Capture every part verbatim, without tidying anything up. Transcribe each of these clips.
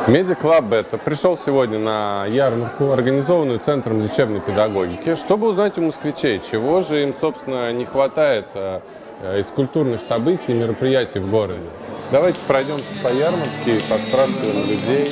Медиа Клаб Бета пришел сегодня на ярмарку, организованную Центром лечебной педагогики, чтобы узнать у москвичей, чего же им, собственно, не хватает из культурных событий и мероприятий в городе. Давайте пройдемся по ярмарке и поспрашиваем людей.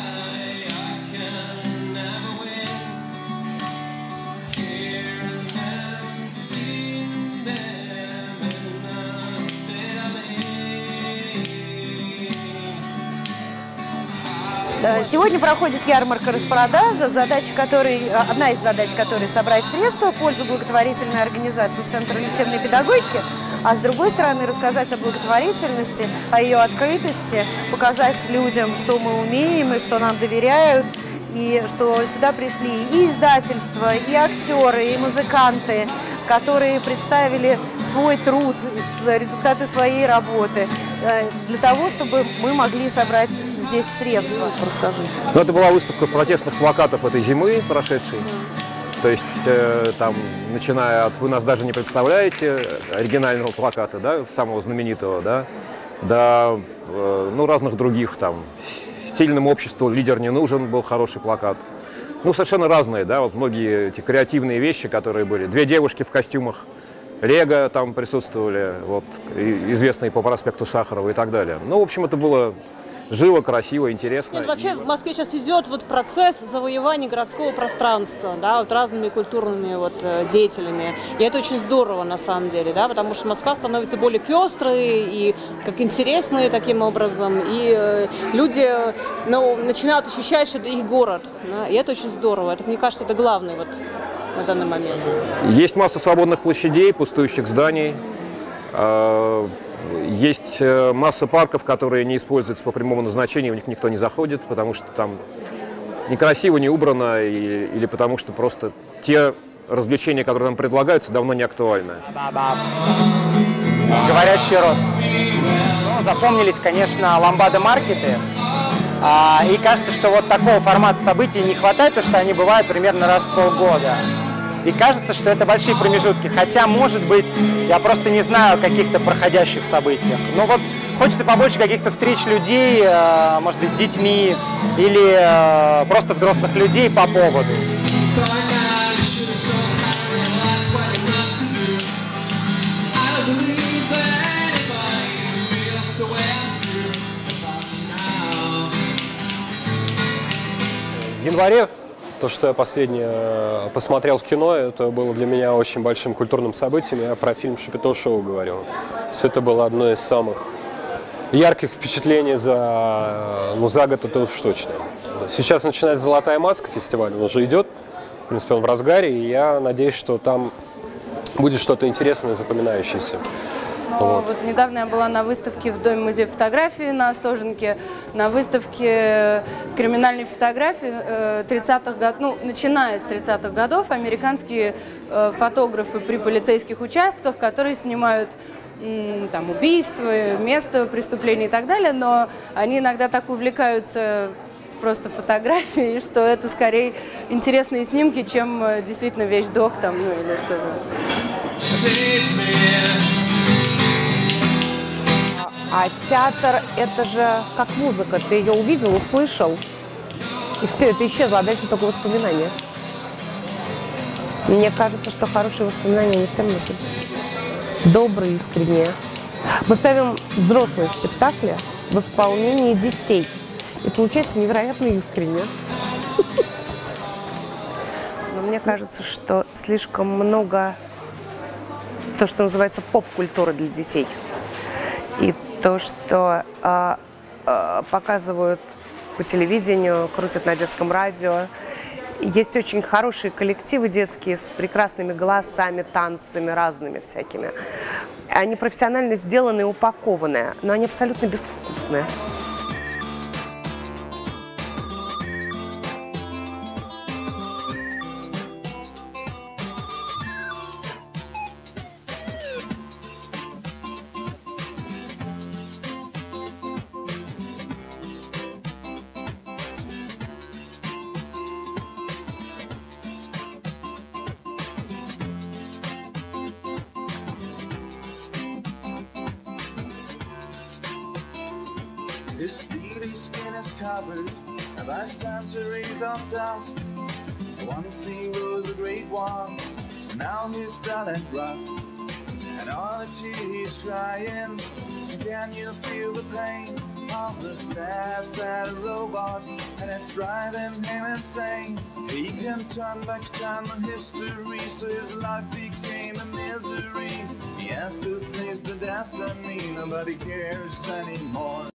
Сегодня проходит ярмарка распродажа, задача которой, одна из задач которой собрать средства в пользу благотворительной организации Центра лечебной педагогики, а с другой стороны рассказать о благотворительности, о ее открытости, показать людям, что мы умеем и что нам доверяют, и что сюда пришли и издательства, и актеры, и музыканты, которые представили свой труд, результаты своей работы, для того, чтобы мы могли собрать здесь средства. Расскажи. Ну, это была выставка протестных плакатов этой зимы прошедшей. Mm. То есть, э, там, начиная от «Вы нас даже не представляете», оригинального плаката, да, самого знаменитого, да, до э, ну, разных других, там, «Сильному обществу лидер не нужен» был хороший плакат. Ну, совершенно разные, да, вот многие эти креативные вещи, которые были. Две девушки в костюмах Лего там присутствовали, вот, известные по проспекту Сахарова и так далее. Ну, в общем, это было живо, красиво, интересно. Нет, вообще в Москве сейчас идет вот процесс завоевания городского пространства, да, вот разными культурными вот деятелями. И это очень здорово на самом деле, да, потому что Москва становится более пестрой и как интересной таким образом. И э, люди, ну, начинают ощущать, что это их город. Да, и это очень здорово. Это, мне кажется, это главное вот на данный момент. Есть масса свободных площадей, пустующих зданий. Есть масса парков, которые не используются по прямому назначению, в них никто не заходит, потому что там некрасиво, не убрано, и, или потому что просто те развлечения, которые нам предлагаются, давно не актуальны. Говорящий рот. Ну, запомнились, конечно, ламбады-маркеты. А, и кажется, что вот такого формата событий не хватает, потому что они бывают примерно раз в полгода. И кажется, что это большие промежутки. Хотя, может быть, я просто не знаю о каких-то проходящих событиях. Но вот хочется побольше каких-то встреч людей, может быть, с детьми или просто взрослых людей по поводу. В январе то, что я последнее посмотрел в кино, это было для меня очень большим культурным событием. Я про фильм «Шапито Шоу» говорю. То есть это было одно из самых ярких впечатлений за, ну, за год, это уж точно. Сейчас начинается «Золотая маска» фестиваль, он уже идет, в принципе, он в разгаре, и я надеюсь, что там будет что-то интересное, запоминающееся. Вот. Вот недавно я была на выставке в Доме музея фотографии на Остоженке, на выставке криминальной фотографии тридцатых годов, ну, начиная с тридцатых годов, американские фотографы при полицейских участках, которые снимают там убийства, место преступления и так далее, но они иногда так увлекаются просто фотографией, что это скорее интересные снимки, чем действительно вещдок там, ну или что-то. А театр – это же как музыка. Ты ее увидел, услышал, и все, это исчезло, а дальше только воспоминания. Мне кажется, что хорошие воспоминания не всем нужны. Добрые, искренние. Мы ставим взрослые спектакли в исполнении детей. И получается невероятно искренне. Но мне кажется, что слишком много то, что называется поп-культура для детей. И то, что э, э, показывают по телевидению, крутят на детском радио. Есть очень хорошие коллективы детские с прекрасными голосами, танцами разными всякими. Они профессионально сделаны и упакованы, но они абсолютно безвкусные. His steely skin is covered by centuries of dust. Once he was a great one, now he's dull and rust. And all the he's crying, can you feel the pain of the sad, sad robot? And it's driving him insane. He can turn back time on history, so his life became a misery. He has to face the destiny, nobody cares anymore.